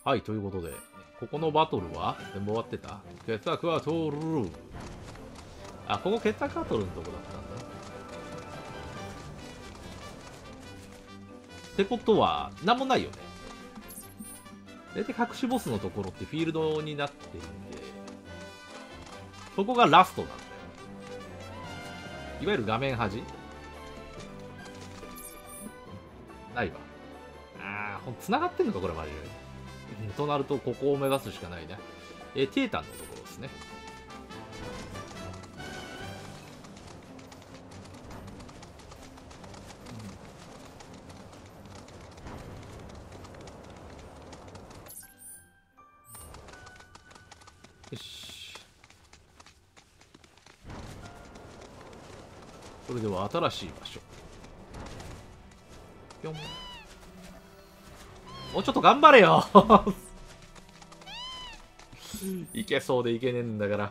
はい、ということで、ここのバトルは全部終わってた。傑作は通る。あ、ここ傑作バトルのとこだったんだ。ってことは、なんもないよね。大体隠しボスのところってフィールドになってるんで、そこがラストなんだよ。いわゆる画面端ないわ。繋がってんのか、これマジで。となると、ここを目指すしかないね。テータンのところですね。よし。それでは新しい場所。ぴょん。もうちょっと頑張れよいけそうでいけねえんだから。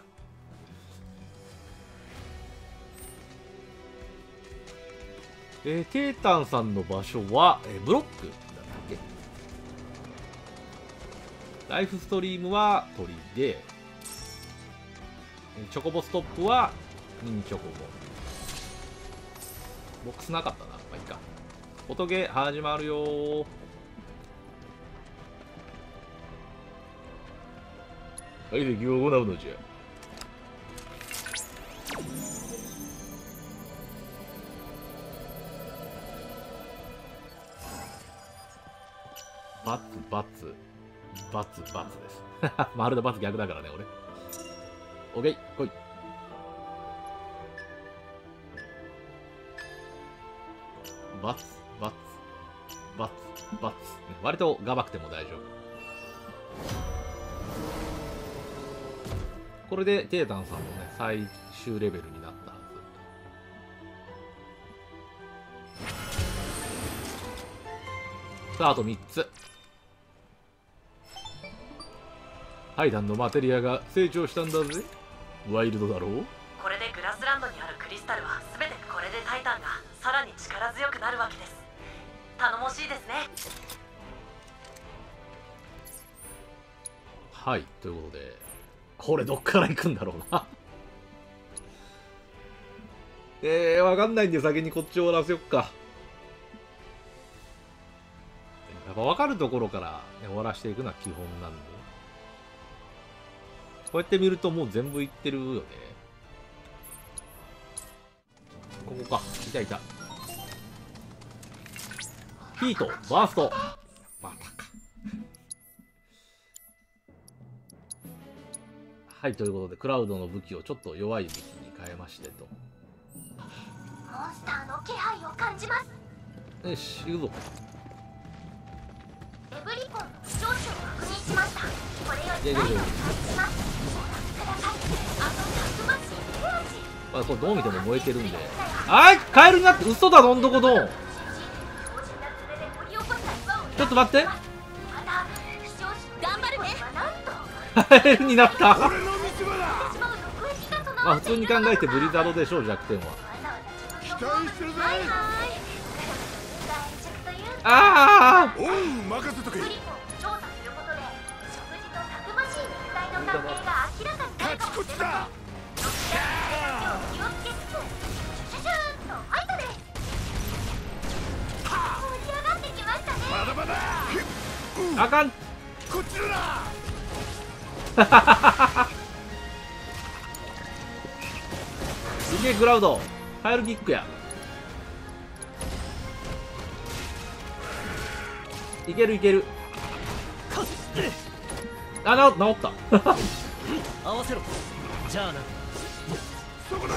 テータンさんの場所は、ブロックだったっけ。ライフストリームは鳥で、チョコボストップはミニチョコボ。ボックスなかったな。まあいいか。音ゲー始まるよー。はい、敵を行うのじゃ。バツバツバツバツです丸とバツ逆だからね、俺。オッケー、来い。バツバツバツバツ、割とがばくても大丈夫。これでテータンさんもね、最終レベルになったはず。さあ、あと3つ。ハイダンのマテリアが成長したんだぜ。ワイルドだろう。 これでグラスランドにあるクリスタルは全てこれでタイタンがさらに力強くなるわけです。頼もしいですね。 はい、ということで、これどっから行くんだろうなわかんないんで先にこっちを終わらせよっか。やっぱ分かるところから、ね、終わらしていくのは基本なんで。こうやって見るともう全部いってるよね。ここか。いたいた。ヒート、バースト。またか。はい、ということで、クラウドの武器をちょっと弱い武器に変えましてと。 モンスターの気配を感じます。 よし、行くぞ。 レブリコンの負傷種を確認しました。これより何を感じます。ください。あのたくましい手足。 まあ、これどう見ても燃えてるんで。あい、カエルになって、嘘だ、どんどこどん。ちょっと待って。 頑張るね。 カエルになった。まあ普通に考えてブリザードでしょう、弱点は。 期待してるぜ。 ああ、 おう、任せとけ。 ブリコンを調査することで食事とたくましい肉体の関係が明らかになるかもしれません。気をつけつつシュシュシューンとファイトです。盛り上がってきましたね。 まだまだ。 あかん。 こっちだな。 すげえ、クラウドカエルキックや。いけるいける。あ、治った。 合わせろ。じゃあな。 そこだ。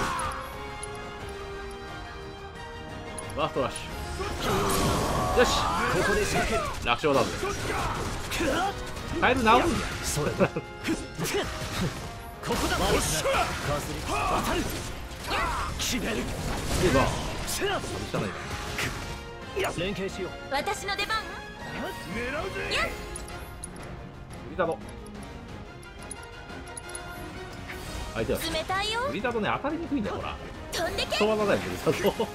バーストラッシュ。よし、 ここで仕掛ける。 楽勝だぜ。カエル治るんだ。 それだ。ここだ。マリスな。かすり渡る。決める。 いいぞ。 シェラ。 下ないな。 連携しよう。 私の出番。 狙うぜ。 ブリザード。相手は冷たいよ。 ブリザードね、当たりにくいんだよ、ほら。 飛んでけ。 人技だよ、ブリザード。 それ。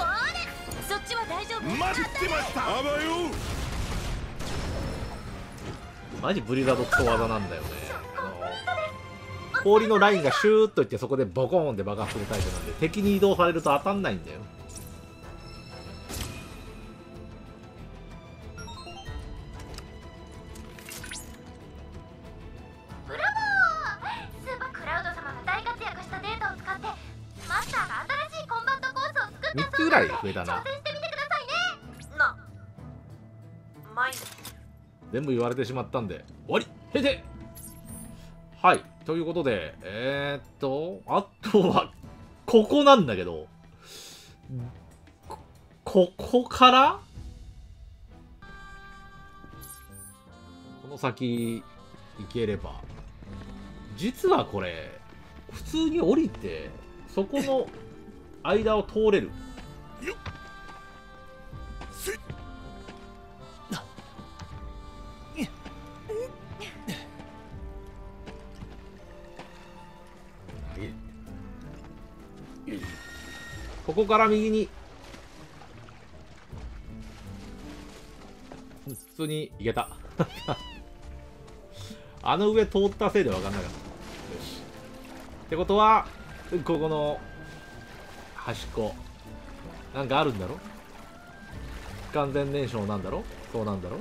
そっちは大丈夫。 待ってました。あばよ。 マジブリザードクソ技なんだよね。氷のラインがシューッといってそこでボコーンって爆発するタイプなんで、敵に移動されると当たんないんだよ。 ブラボー。スーパークラウド様が大活躍したデータを使ってマスターが新しいコンバットコースを作った 3つぐらい増えたな。 挑戦してみてくださいね。 マイン全部言われてしまったんで終わり。へて。はいということであとはここなんだけど、ここからこの先行ければ、実はこれ普通に降りてそこの間を通れる。 よっせっここから右に普通に行けたあの上通ったせいで分かんなかった。よしってことはここの端っこなんかあるんだろ。不完全燃焼なんだろ。そうなんだろ。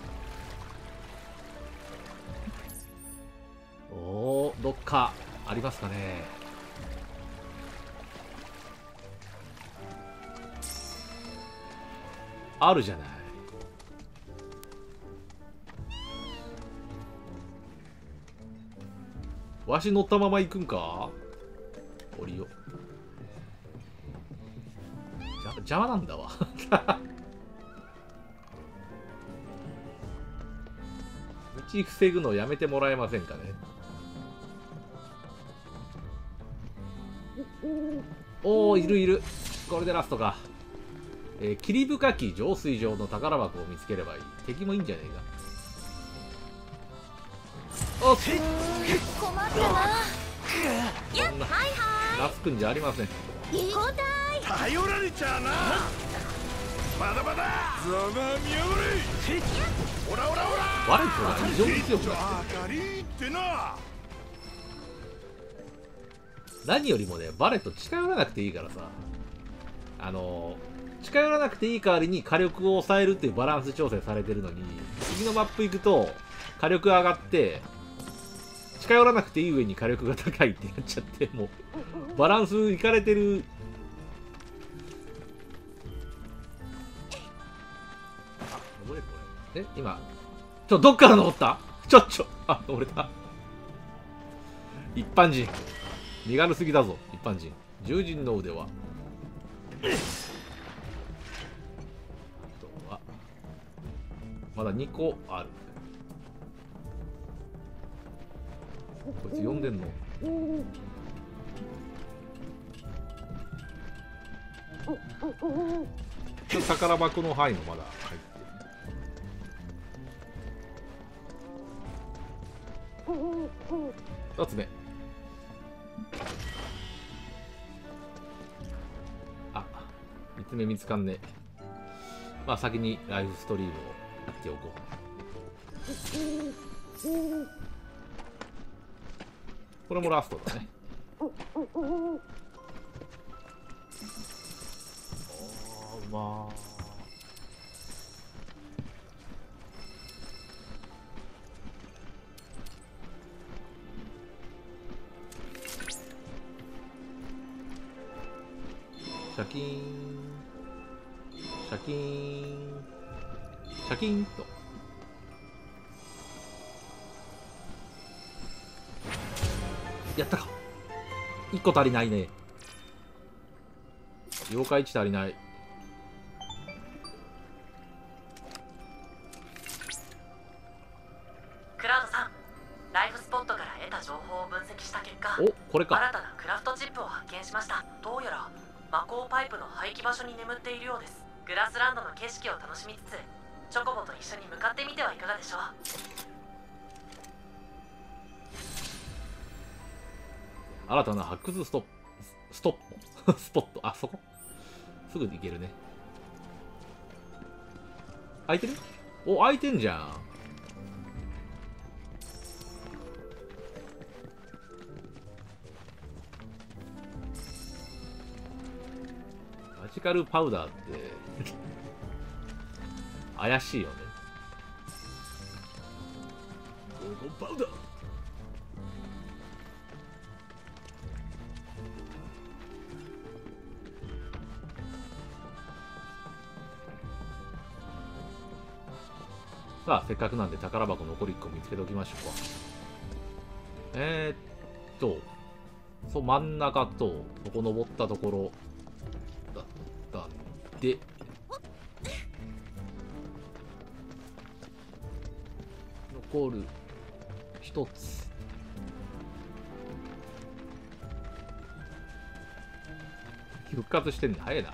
おーどっかありますかね。あるじゃない。わし乗ったまま行くんか。降りよ。邪魔なんだわ道防ぐのやめてもらえませんかね。おおいるいる。これでラストか。霧深き浄水場の宝箱を見つければいい。敵もいいんじゃねえか。おっ困ったな。 そんなラスくんじゃありません。 交代。 頼られちゃうな。まだまだざまみやがれ。オラオラオラ。 バレットが異常に強くなってる。 明かりってな。 何よりもね、バレット近寄らなくていいからさ、近寄らなくていい代わりに火力を抑えるっていうバランス調整されてるのに、次のマップ行くと火力上がって近寄らなくていい上に火力が高いってなっちゃって、もうバランスいかれてる。あ、登れこれ。今どっから登った？あ、登れた。一般人身軽すぎだぞ。一般人獣人の腕はまだ2個ある。こいつ呼んでんの？宝箱の範囲もまだ入ってる。2つ目。あ、3つ目見つかんねえ。まあ先にライフストリームをやっておこう。これもラストだね。まあシャキーンシャキーンシャキーンとやったか。1個足りないね。妖怪値足りない。 クラウドさん、ライフスポットから得た情報を分析した結果、 お、これか。 新たなクラフトチップを発見しました。どうやら魔法パイプの廃棄場所に眠っているようです。グラスランドの景色を楽しみつつ、チョコボと一緒に向かってみてはいかがでしょう。 新たな発掘スポット。あそこすぐ行けるね。空いてる？お、空いてんじゃん。 マジカルパウダーって怪しいよね。ゴーゴーパウダー。さあ、せっかくなんで宝箱残り1個見つけておきましょうか。そう、真ん中と、そこ登ったところだったんで、残る1つ。復活してんの早いな。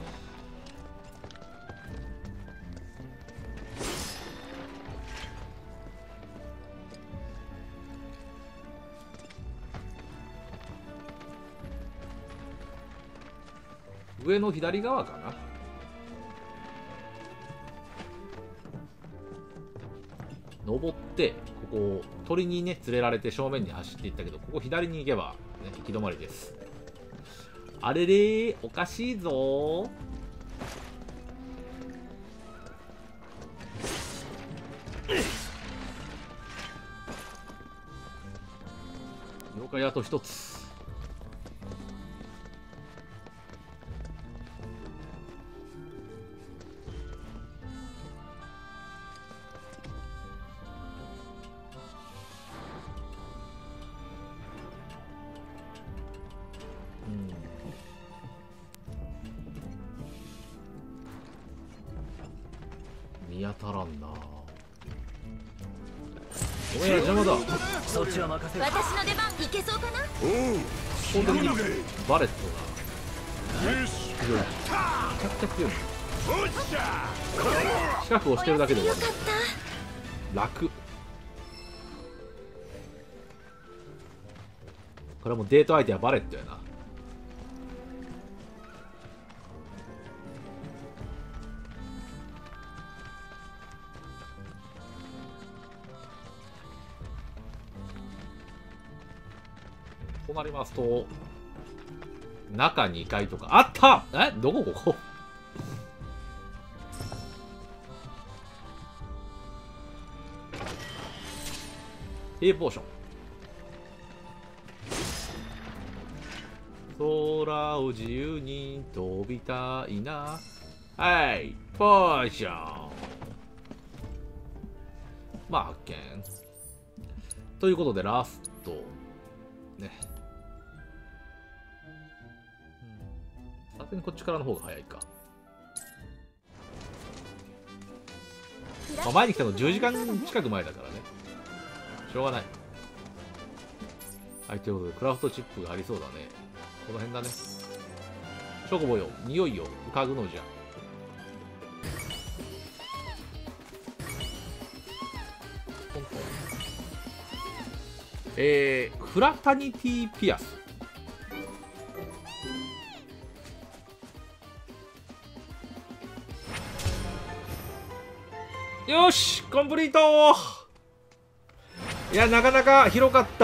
上の左側かな。登ってここ鳥にね連れられて正面に走っていったけど、ここ左に行けば、ね、行き止まりです。あれれー、おかしいぞー。了解、あと一つ。見当たらんな。お前ら邪魔だ。 そっちは任せる。 私の出番いけそうかな。 おう、 基本的にバレットがよし、 強い。めちゃくちゃ強い。 おっしゃ近くをしてるだけで終わる。 よかった楽。これはもうデート相手はバレットやな。となりますと、中2階とかあった。どこここ。A ポーション。空を自由に飛びたいな。はい、ポーション。まあ発見。ということでラストね。さすがにこっちからの方が早いか。まあ、前に来たの10時間近く前だからね。しょうがない。はい、ということでクラフトチップがありそうだね。この辺だね。チョコボよ、匂いを浮かぐのじゃ。フラタニティピアス。よし、コンプリート。いや、なかなか広かった。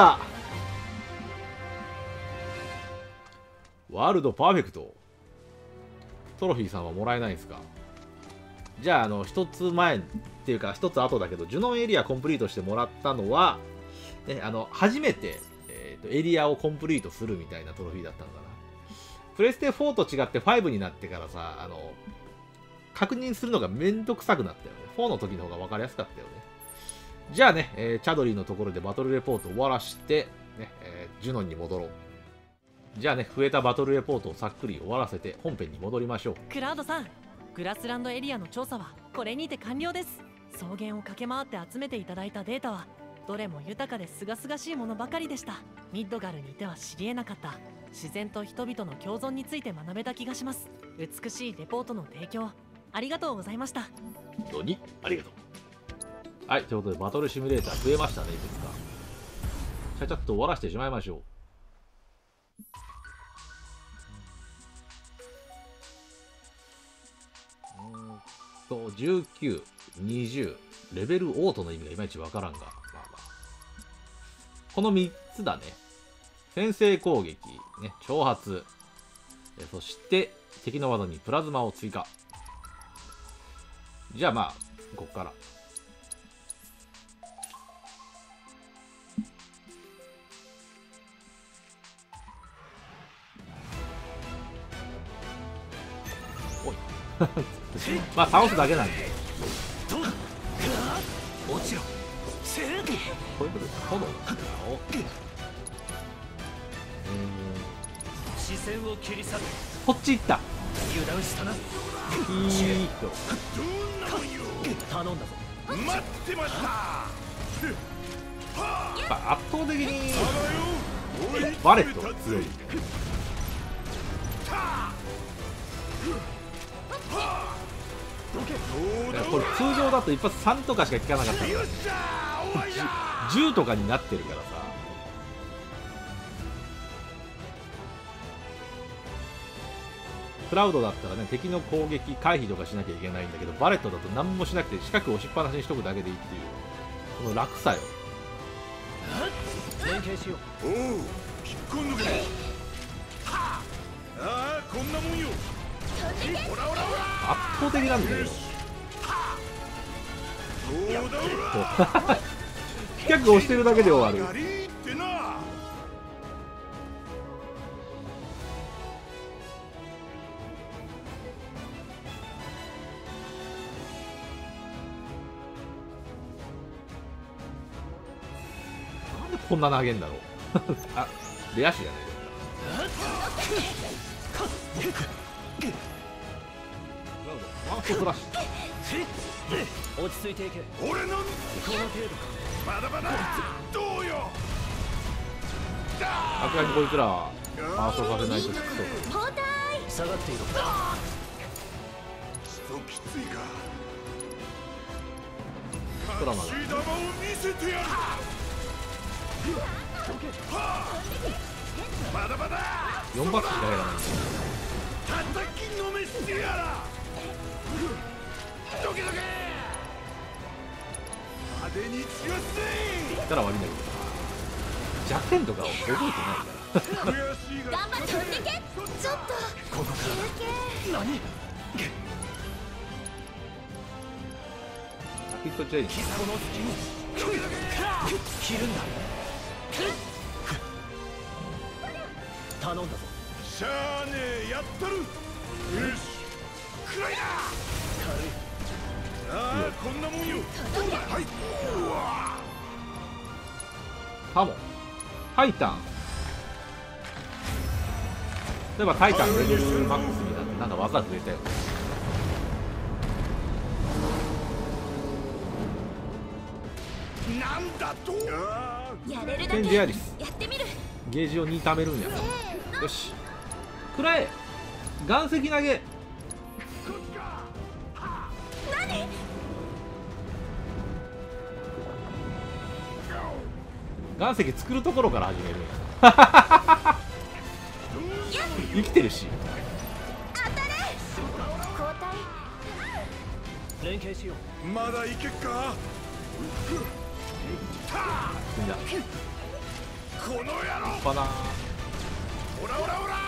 ワールドパーフェクト。トロフィーさんはもらえないんですか。じゃあ、一つ前っていうか一つ後だけど、ジュノンエリアコンプリートしてもらったのは、ね、初めて、エリアをコンプリートするみたいなトロフィーだったのかな。プレステ4と違って5になってからさ、確認するのがめんどくさくなったよね。4の時の方が分かりやすかったよね。じゃあね、チャドリーのところでバトルレポートを終わらして、ね、ジュノンに戻ろう。じゃあね、増えたバトルレポートをさっくり終わらせて本編に戻りましょう。 クラウドさん、グラスランドエリアの調査はこれにて完了です。草原を駆け回って集めていただいたデータはどれも豊かで清々しいものばかりでした。ミッドガルにいては知り得なかった自然と人々の共存について学べた気がします。美しいレポートの提供ありがとうございました。 本当にありがとう。はい、ということでバトルシミュレーター増えましたね、いくつか。ちゃちゃっと終わらせてしまいましょう。19、20、レベルオートの意味がいまいちわからんが、まあまあ。この3つだね。先制攻撃、ね、挑発、 そして敵の技にプラズマを追加。じゃあまあこっからおいまあ倒すだけなんで落ちろ。 こういうことで炎を視線を切り裂く。 こっち行った油断したな。 いいとどんなもんよ。 頼んだぞ。 待ってました。 圧倒的においバレットが強い。いやこれ通常だと一発3とかしか効かなかったからよっしゃー、お前だ。 10とかになってるからさ。クラウドだったらね敵の攻撃回避とかしなきゃいけないんだけど、バレットだと何もしなくて四角を押しっぱなしにしとくだけでいいっていうこの楽さよ。 連携しよう。 おう、引っこ抜け。ああ、こんなもんよ。ほらほらほら。 圧倒的なんだけどそうだほら。 四角押してるだけで終わる。 ガリーってな。 なんでこんな投げんだろうあ、レアシじゃないワンストフラッシュ。 落ち着いていけ。 俺のこの程度か。 まだまだ。どうよ。 さすがにこいつらはファーストさせないときつそう。 交代。 下がっていろ。 そうきついか。 ドラマが隠し玉を見せてやる。まだまだ。 4バックしかやらないんだよ。 叩きのめしてやら。どけどけ。派手に強せ。 言ったら悪いんだけどさ、弱点とかを覚えてないから悔しいが。 頑張って飛んでけ。ちょっとここから休憩。 何。 ラピッドチェインこの隙に切るんだ。頼んだぞ。 しゃあねえ、やったる。よし、くらいだ。 軽い。 ああ、こんなもんよ。はい。うわ。 タモタイタン。例えばタイタンレベルマックスになってなんか技増えたよ。 なんだと。 やれるだテンけやジアリスってみる。 ゲージを2貯めるんや。よしくらえ岩石投げ。岩石作るところから始めるんや生きてるし。 交代。 連携しよう。 まだいけっか。 みんなこの野郎。 バナーほらほらほら。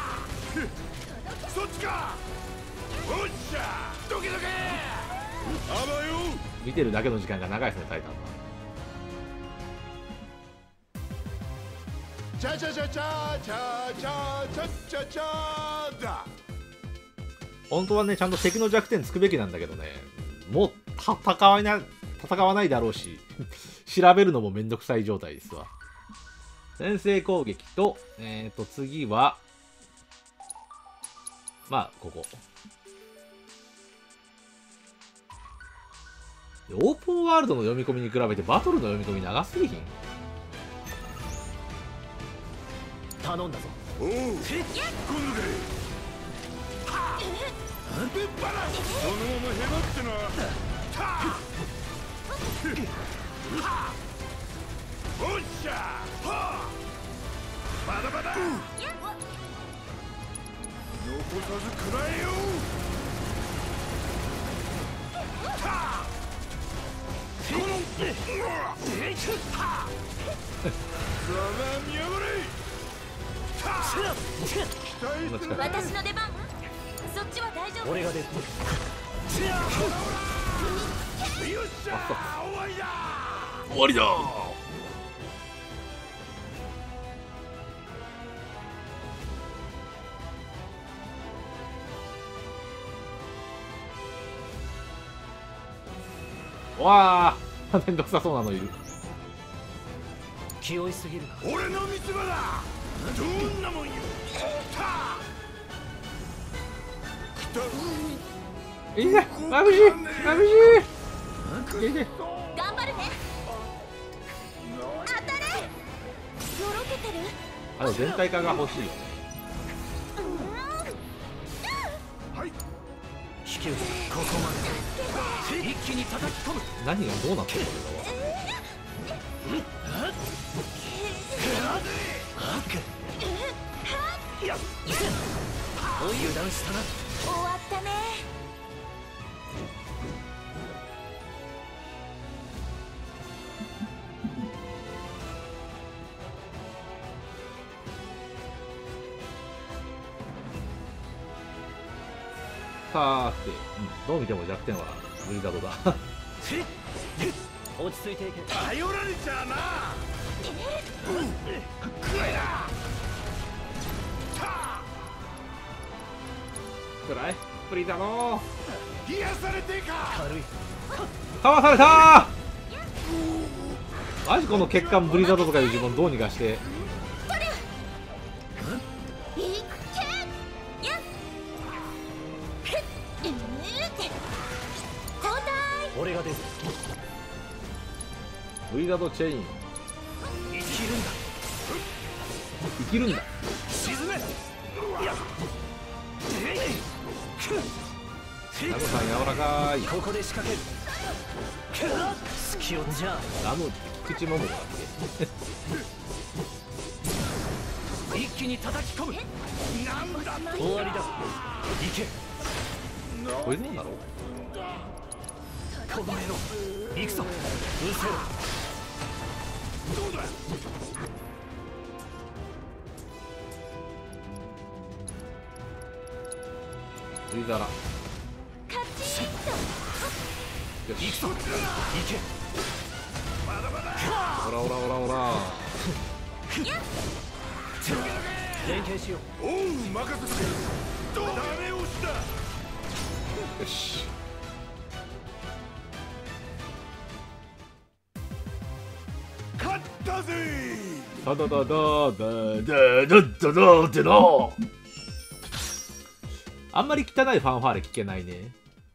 そっちか。おっしゃ。どけどけ。あばよ。 見てるだけの時間が長いですねタイタンは。 チャチャチャチャチャチャチャチャチャだ。 本当はねちゃんと敵の弱点つくべきなんだけどね、もう戦わないだろうし調べるのもめんどくさい状態ですわ。先制攻撃と次はまあここオープンワールドの読み込みに比べてバトルの読み込み長すぎひん。 頼んだぞ。 おう、今度で。ぶっ放す。そのままへばってな。おっしゃ。まだまだ。残さず食らえよ。このざまみやがれ。 私の出番。そっちは大丈夫。 俺が出る。 よっしゃー、終わりだ。 終わりだ。わあ、めんどくさそうなのいる。 気負いすぎるか。 俺の三つ葉だ。どんなもんよ。 いいね、まぶしい、まぶしい。いいね。 頑張るね。当たれ。よろけてる。 あの全体化が欲しいよね。 はい。 引き受けここまで。一気に叩き込む。 何がどうなってるのか油断したな。 終わったね。 さーて、どう見ても弱点はブリザードだ。 落ち着いていけ。 頼られちゃうな。くらいだ。 くらいブリザード。 冷やされてか。 軽い。 かわされたー。マジこの血管ブリザードとかいう自分どうにかして。 俺が出る。 ブリザードチェイン生きるんだ。 生きるんだ。 沈め。 ラムさん柔らかい。 ここで仕掛ける。隙をじゃラム口ももだっあ一気に叩き込む。 なんだ。 終わりだ。行け。 け。これなんだろう。 この野郎行くぞ。うせろ。 どうだ。 ブリザラ。 カチッと。 よし。 行くぞ。行け。 まだまだ。 オラオラオラオラ。 連携しよう。 おう、任せて。どうだ。ダメ押しだ。 よし。 勝ったぜ。 ダダダダダダダダダってな。あんまり汚いファンファーレ聞けないね。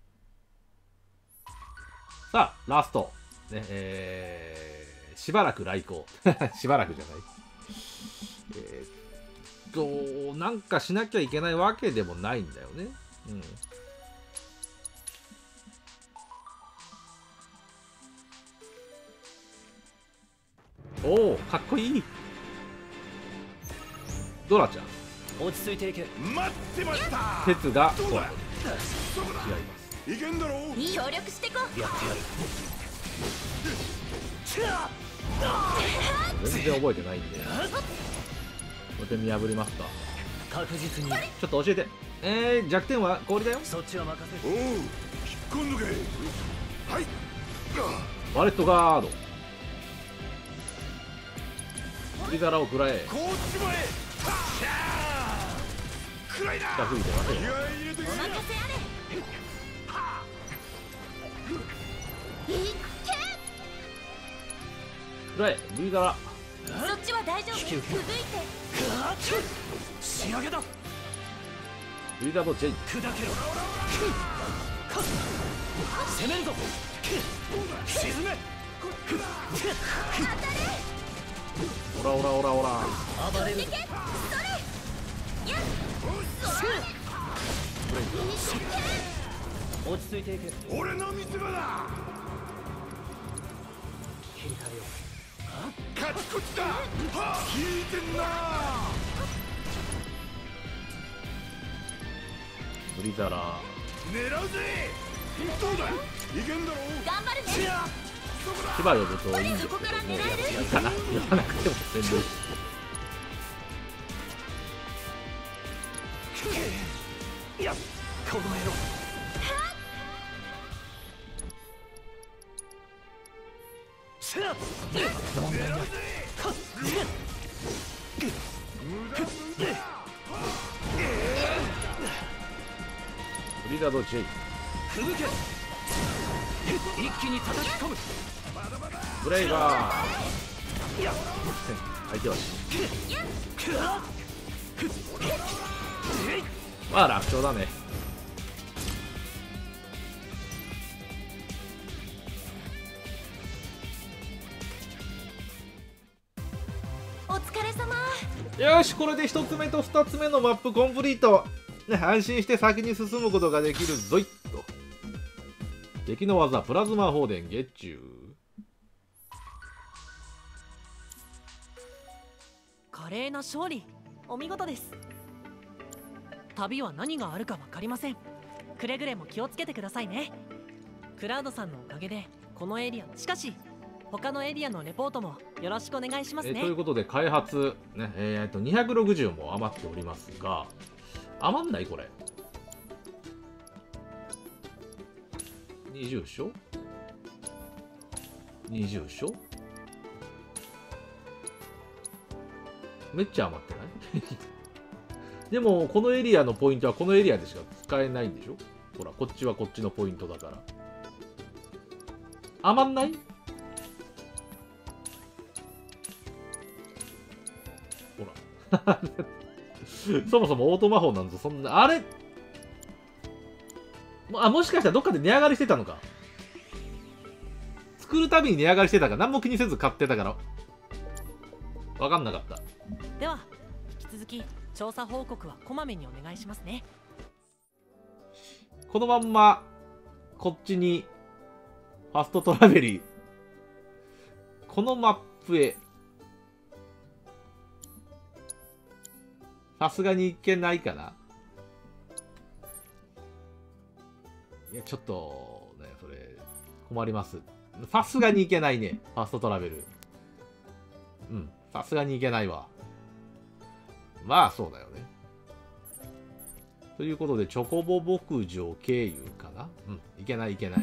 さあラストね、しばらく来航。しばらくじゃない。なんかしなきゃいけないわけでもないんだよね。おお、かっこいい。ドラちゃん。 落ち着いていけ。 待ってました。 鉄がどうだ。そこ違いだ。 ます。 いけんだろう。 協力してこう。 やってやる。 全然覚えてないんで。これで見破りますか。 確実に。 ちょっと教えて。弱点は氷だよ。 そっちは任せおう、 る。 引っ込んどけ。はい。 バレットガード。ブリザラを食らえ。 こっちもへ。くらいだ。 近すぎて待てよ。 気合い入れてくれ。 お任せあれ。いっ食らえ。ブリザラ。 け。そっちは大丈夫。 引き受け続いて。 仕上げだ。 ブリザードチェイン。 砕けろ。攻めるぞ。沈め。 オラオラオラオラ。 暴れるぞ。落ち着いていけ。 俺の三つ葉だ。 切り替えよ勝ちこっちだ。聞いてんな。 ブリザラ。 狙うぜ。どうだ。いけんだろう。 頑張るね。 牙呼ぶといいんですけども、いいかな。言わなくても全然。 この野郎。問題ない。 ブリザード・ジェイ吹雪け。一気に叩き込む。 ブレイバー相手はまあ楽勝だね。 お疲れ様。 よし、これで1つ目と2つ目のマップコンプリート、ね、安心して先に進むことができるぞいと。敵の技プラズマ放電月中。 華麗な勝利、お見事です。旅は何があるか分かりません。くれぐれも気をつけてくださいね。クラウドさんのおかげでこのエリア、しかし他のエリアのレポートもよろしくお願いしますね。 ということで開発、ね260も余っておりますが、余んないこれ20勝20勝めっちゃ余ってないでもこのエリアのポイントはこのエリアでしか使えないんでしょ。ほらこっちはこっちのポイントだから余んない。ほらそもそもオート魔法なんぞそんなあれもしかしたらどっかで値上がりしてたのか。作るたびに値上がりしてたから何も気にせず買ってたから分かんなかった。 では引き続き調査報告はこまめにお願いしますね。 このまんまこっちにファストトラベリーこのマップへさすがに行けないかな。いやちょっとねそれ困ります。さすがに行けないねファストトラベル。うんさすがに行けないわ。まあそうだよね。ということでチョコボ牧場経由かな。うんいけないいけない。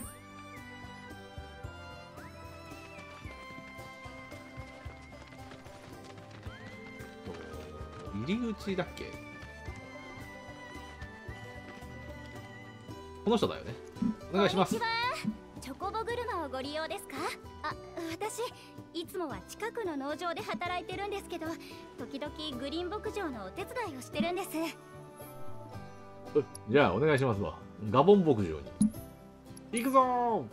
入り口だっけ。この人だよね。お願いします。 こんにちは。チョコボ車をご利用ですか？あ、私いつもは近くの農場で働いてるんですけど、時々グリーン牧場のお手伝いをしてるんです。 じゃあお願いしますわ。ガボン牧場に行くぞー。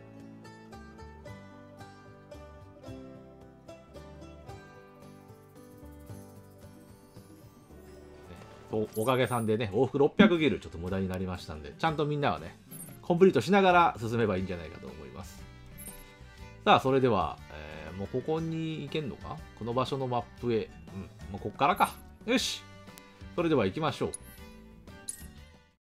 おかげさんでね往復600ギルちょっと無駄になりましたんで、ちゃんとみんなはねコンプリートしながら進めばいいんじゃないかと思います。さあそれでは、もうここに行けんのか。この場所のマップへ、もうこっからか。よしそれでは行きましょう。